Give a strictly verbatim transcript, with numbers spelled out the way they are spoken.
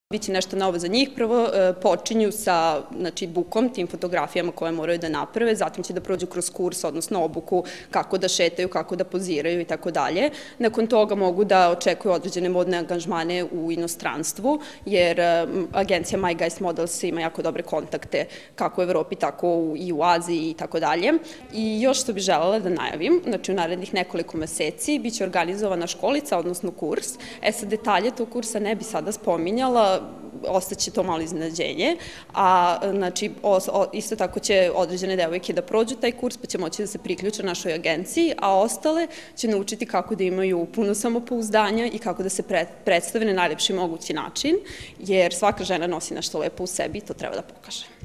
Biće nešto novo za njih. Prvo počinju sa bukom, tim fotografijama koje moraju da naprave, zatim će da prođu kroz kurs, odnosno obuku kako da šetaju, kako da poziraju i tako dalje. Nakon toga mogu da očekuju određene modne angažmane u inostranstvu, jer agencija My Guys Models ima jako dobre kontakte kako u Evropi, tako i u Aziji i tako dalje. I još što bih želela da najavim, znači u narednih nekoliko meseci biće organizovana školica, odnosno kurs. E sad, detalje tog kursa ne bi sada spominjala, ostaće to malo iznenađenje, a znači isto tako će određene devojke da prođu taj kurs, pa će moći da se priključe našoj agenciji, a ostale će naučiti kako da imaju puno samopouzdanja i kako da se predstave na najlepši mogući način, jer svaka žena nosi nešto lepo u sebi i to treba da pokaže.